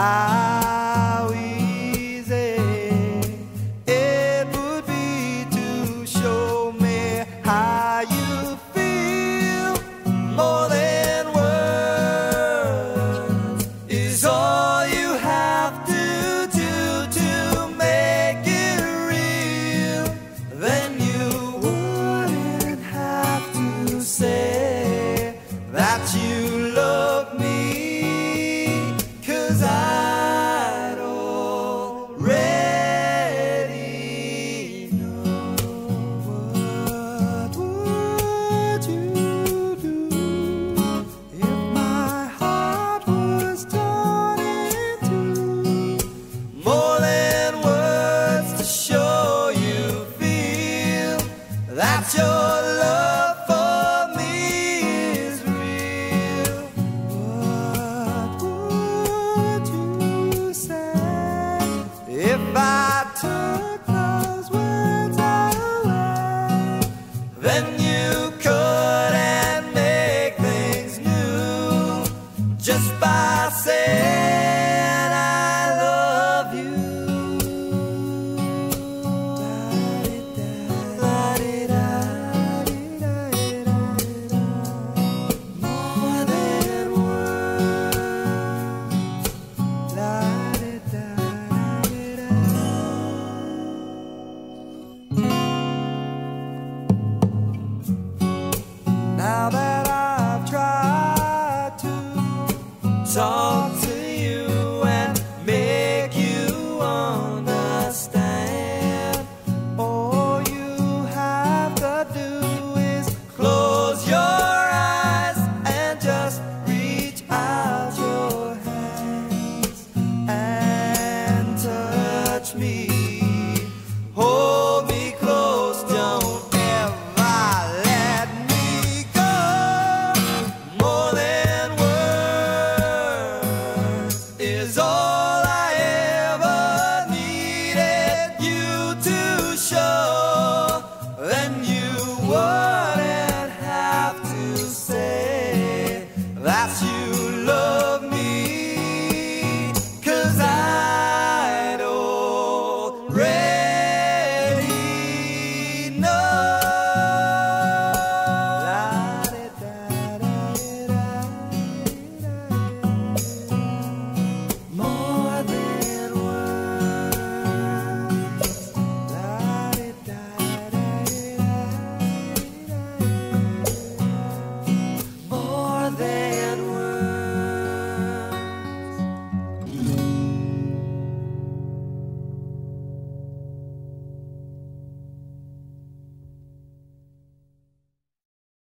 how easy it would be to show me how you feel. More than words is all you have to do to make it real. Then you wouldn't have to say that you love me, 'cause I'd already know. What would you do if my heart was torn in two? More than words to show you feel that your love for me is real. What would you say if I took those words away? Then you couldn't make things new just by saying I love you. More than now that I've tried to talk to you and make you understand, all you have to do is close your eyes and just reach out your hands and touch me. Hold me close, don't ever let me go. More than words is all I ever needed you to show. Then you wouldn't have to say that you